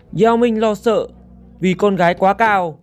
Yao Ming lo sợ vì con gái quá cao.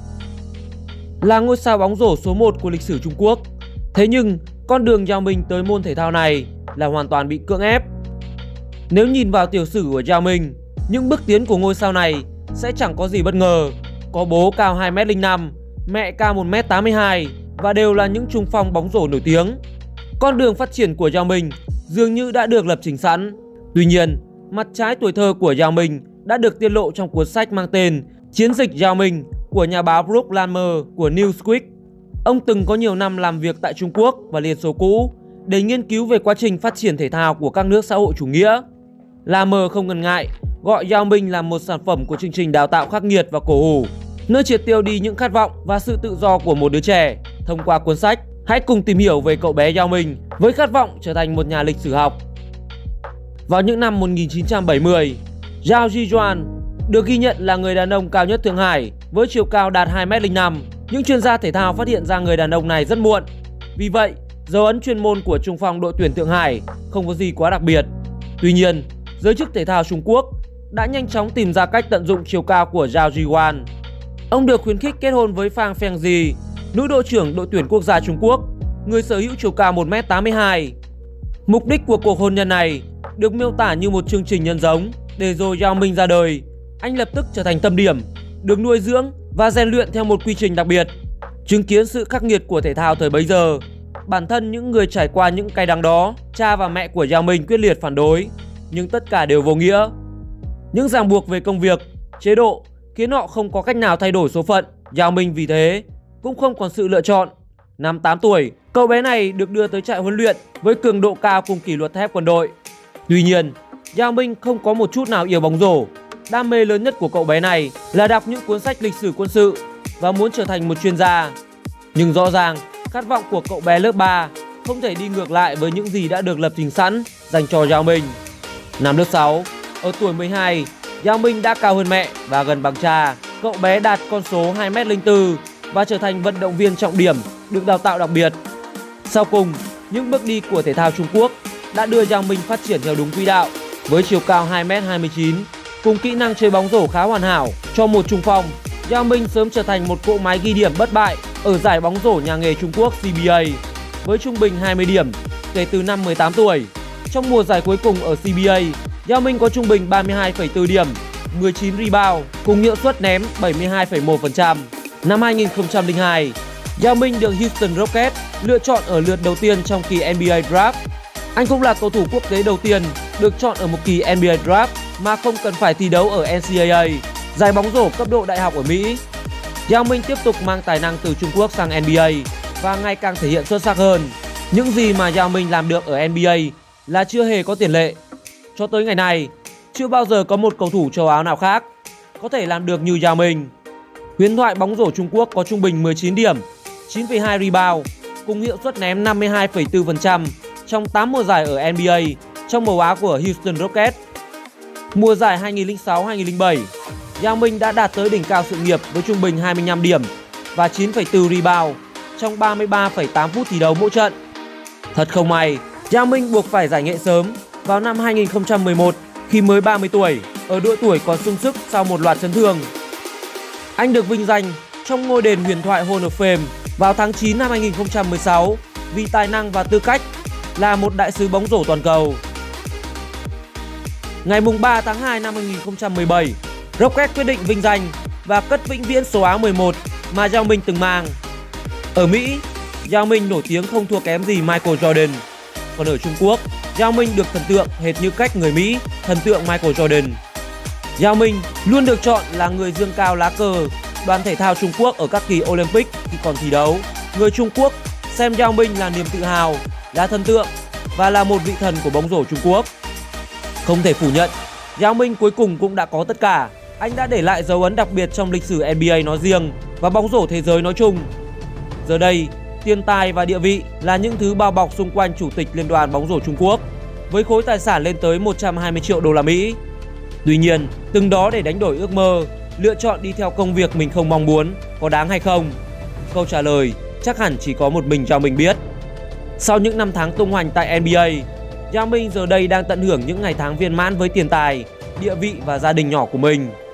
Là ngôi sao bóng rổ số 1 của lịch sử Trung Quốc, thế nhưng con đường Yao Ming tới môn thể thao này là hoàn toàn bị cưỡng ép. Nếu nhìn vào tiểu sử của Yao Ming, những bước tiến của ngôi sao này sẽ chẳng có gì bất ngờ. Có bố cao 2m05, mẹ cao 1m82 và đều là những trung phong bóng rổ nổi tiếng. Con đường phát triển của Yao Ming dường như đã được lập trình sẵn. Tuy nhiên, mặt trái tuổi thơ của Yao Ming đã được tiết lộ trong cuốn sách mang tên Chiến dịch Yao Ming của nhà báo Brock Lamer của Newsweek. Ông từng có nhiều năm làm việc tại Trung Quốc và Liên Xô cũ để nghiên cứu về quá trình phát triển thể thao của các nước xã hội chủ nghĩa. Lamer không ngần ngại gọi Yao Ming là một sản phẩm của chương trình đào tạo khắc nghiệt và cổ hủ, nơi triệt tiêu đi những khát vọng và sự tự do của một đứa trẻ. Thông qua cuốn sách, hãy cùng tìm hiểu về cậu bé Yao Ming với khát vọng trở thành một nhà lịch sử học. Vào những năm 1970, Zhao Zhijuan được ghi nhận là người đàn ông cao nhất Thượng Hải với chiều cao đạt 2m05. Những chuyên gia thể thao phát hiện ra người đàn ông này rất muộn. Vì vậy, dấu ấn chuyên môn của trung phong đội tuyển Thượng Hải không có gì quá đặc biệt. Tuy nhiên, giới chức thể thao Trung Quốc đã nhanh chóng tìm ra cách tận dụng chiều cao của Zhao Zhijuan. Ông được khuyến khích kết hôn với Fang Fengzi, nữ đội trưởng đội tuyển quốc gia Trung Quốc, người sở hữu chiều cao 1m82. Mục đích của cuộc hôn nhân này được miêu tả như một chương trình nhân giống. Để rồi Yao Ming ra đời, anh lập tức trở thành tâm điểm, được nuôi dưỡng và rèn luyện theo một quy trình đặc biệt. Chứng kiến sự khắc nghiệt của thể thao thời bấy giờ, bản thân những người trải qua những cay đắng đó, cha và mẹ của Yao Ming quyết liệt phản đối, nhưng tất cả đều vô nghĩa. Những ràng buộc về công việc, chế độ khiến họ không có cách nào thay đổi số phận. Yao Ming vì thế cũng không còn sự lựa chọn. Năm 8 tuổi, cậu bé này được đưa tới trại huấn luyện với cường độ cao cùng kỷ luật thép quân đội. Tuy nhiên, Yao Ming không có một chút nào yêu bóng rổ. Đam mê lớn nhất của cậu bé này là đọc những cuốn sách lịch sử quân sự và muốn trở thành một chuyên gia. Nhưng rõ ràng, khát vọng của cậu bé lớp 3 không thể đi ngược lại với những gì đã được lập trình sẵn dành cho Yao Ming. Năm lớp 6, ở tuổi 12, Yao Ming đã cao hơn mẹ và gần bằng cha. Cậu bé đạt con số 2m04 và trở thành vận động viên trọng điểm được đào tạo đặc biệt. Sau cùng, những bước đi của thể thao Trung Quốc đã đưa Yao Ming phát triển theo đúng quỹ đạo. Với chiều cao 2m29 cùng kỹ năng chơi bóng rổ khá hoàn hảo cho một trung phong, Yao Ming sớm trở thành một cỗ máy ghi điểm bất bại ở giải bóng rổ nhà nghề Trung Quốc CBA với trung bình 20 điểm kể từ năm 18 tuổi. Trong mùa giải cuối cùng ở CBA, Yao Ming có trung bình 32,4 điểm, 19 rebound cùng hiệu suất ném 72,1%. Năm 2002, Yao Ming được Houston Rockets lựa chọn ở lượt đầu tiên trong kỳ NBA Draft. Anh cũng là cầu thủ quốc tế đầu tiên được chọn ở một kỳ NBA Draft mà không cần phải thi đấu ở NCAA, giải bóng rổ cấp độ đại học ở Mỹ. Yao Ming tiếp tục mang tài năng từ Trung Quốc sang NBA và ngày càng thể hiện xuất sắc hơn. Những gì mà Yao Ming làm được ở NBA là chưa hề có tiền lệ. Cho tới ngày nay, chưa bao giờ có một cầu thủ châu Á nào khác có thể làm được như Yao Ming. Huyền thoại bóng rổ Trung Quốc có trung bình 19 điểm, 9,2 rebound cùng hiệu suất ném 52,4% trong 8 mùa giải ở NBA trong màu áo của Houston Rockets. Mùa giải 2006-2007, Yao Ming đã đạt tới đỉnh cao sự nghiệp với trung bình 25 điểm và 9,4 rebound trong 33,8 phút thi đấu mỗi trận. Thật không may, Yao Ming buộc phải giải nghệ sớm vào năm 2011 khi mới 30 tuổi, ở độ tuổi còn sung sức sau một loạt chấn thương. Anh được vinh danh trong ngôi đền huyền thoại Hall of Fame vào tháng 9 năm 2016 vì tài năng và tư cách là một đại sứ bóng rổ toàn cầu. Ngày 3 tháng 2 năm 2017, Rockets quyết định vinh danh và cất vĩnh viễn số áo 11 mà Yao Ming từng mang. Ở Mỹ, Yao Ming nổi tiếng không thua kém gì Michael Jordan. Còn ở Trung Quốc, Yao Ming được thần tượng hệt như cách người Mỹ thần tượng Michael Jordan. Yao Ming luôn được chọn là người giương cao lá cờ đoàn thể thao Trung Quốc ở các kỳ Olympic khi còn thi đấu. Người Trung Quốc xem Yao Ming là niềm tự hào, là thần tượng và là một vị thần của bóng rổ Trung Quốc. Không thể phủ nhận, Yao Ming cuối cùng cũng đã có tất cả. Anh đã để lại dấu ấn đặc biệt trong lịch sử NBA nói riêng và bóng rổ thế giới nói chung. Giờ đây, tiền tài và địa vị là những thứ bao bọc xung quanh chủ tịch Liên đoàn bóng rổ Trung Quốc với khối tài sản lên tới 120 triệu đô la Mỹ. Tuy nhiên, từng đó để đánh đổi ước mơ, lựa chọn đi theo công việc mình không mong muốn có đáng hay không? Câu trả lời chắc hẳn chỉ có một mình Yao Ming biết. Sau những năm tháng tung hoành tại NBA, Yao Ming giờ đây đang tận hưởng những ngày tháng viên mãn với tiền tài, địa vị và gia đình nhỏ của mình.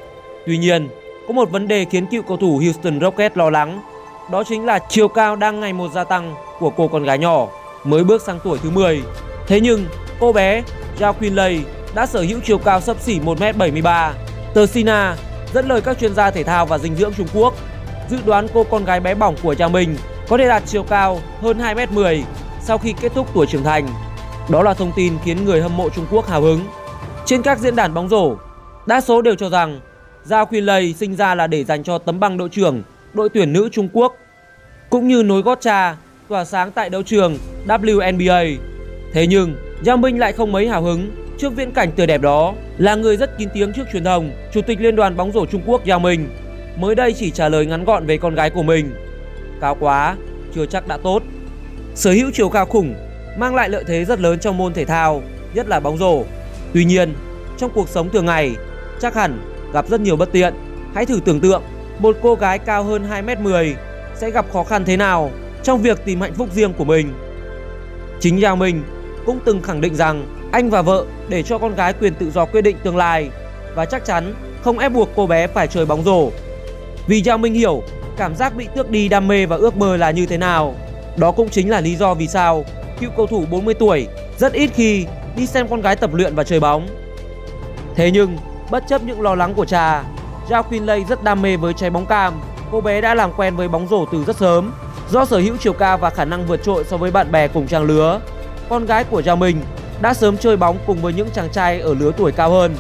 Tuy nhiên, có một vấn đề khiến cựu cầu thủ Houston Rockets lo lắng, đó chính là chiều cao đang ngày một gia tăng của cô con gái nhỏ mới bước sang tuổi thứ 10. Thế nhưng, cô bé Zhao Qinlei đã sở hữu chiều cao xấp xỉ 1m73. Tờ Sina dẫn lời các chuyên gia thể thao và dinh dưỡng Trung Quốc dự đoán cô con gái bé bỏng của Zhao Minh có thể đạt chiều cao hơn 2m10 sau khi kết thúc tuổi trưởng thành. Đó là thông tin khiến người hâm mộ Trung Quốc hào hứng. Trên các diễn đàn bóng rổ, đa số đều cho rằng Zhao Qinlei sinh ra là để dành cho tấm bằng đội trưởng đội tuyển nữ Trung Quốc, cũng như nối gót cha tỏa sáng tại đấu trường WNBA. Thế nhưng, Zhao Minh lại không mấy hào hứng trước viễn cảnh tươi đẹp đó. Là người rất kín tiếng trước truyền thông, Chủ tịch Liên đoàn bóng rổ Trung Quốc Zhao Minh mới đây chỉ trả lời ngắn gọn về con gái của mình: cao quá, chưa chắc đã tốt. Sở hữu chiều cao khủng mang lại lợi thế rất lớn trong môn thể thao, nhất là bóng rổ. Tuy nhiên, trong cuộc sống thường ngày, chắc hẳn gặp rất nhiều bất tiện. Hãy thử tưởng tượng một cô gái cao hơn 2m10 sẽ gặp khó khăn thế nào trong việc tìm hạnh phúc riêng của mình. Chính Zhao Minh cũng từng khẳng định rằng anh và vợ để cho con gái quyền tự do quyết định tương lai và chắc chắn không ép buộc cô bé phải chơi bóng rổ. Vì Zhao Minh hiểu cảm giác bị tước đi đam mê và ước mơ là như thế nào. Đó cũng chính là lý do vì sao cựu cầu thủ 40 tuổi rất ít khi đi xem con gái tập luyện và chơi bóng. Thế nhưng, bất chấp những lo lắng của cha, Zhao Qinlei rất đam mê với trái bóng cam. Cô bé đã làm quen với bóng rổ từ rất sớm. Do sở hữu chiều cao và khả năng vượt trội so với bạn bè cùng trang lứa, con gái của Zhao Minh đã sớm chơi bóng cùng với những chàng trai ở lứa tuổi cao hơn.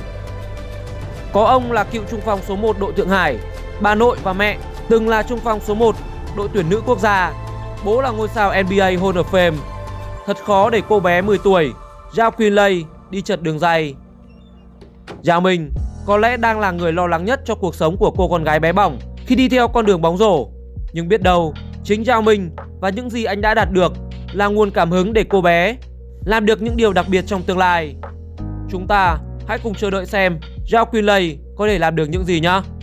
Có ông là cựu trung phong số 1 đội Thượng Hải, bà nội và mẹ từng là trung phong số 1 đội tuyển nữ quốc gia, bố là ngôi sao NBA Hall of Fame. Thật khó để cô bé 10 tuổi Zhao Qinlei đi trật đường ray. Zhao Minh có lẽ đang là người lo lắng nhất cho cuộc sống của cô con gái bé bỏng khi đi theo con đường bóng rổ. Nhưng biết đâu, chính Zhao Minh và những gì anh đã đạt được là nguồn cảm hứng để cô bé làm được những điều đặc biệt trong tương lai. Chúng ta hãy cùng chờ đợi xem Zhao Qinlei có thể làm được những gì nhé.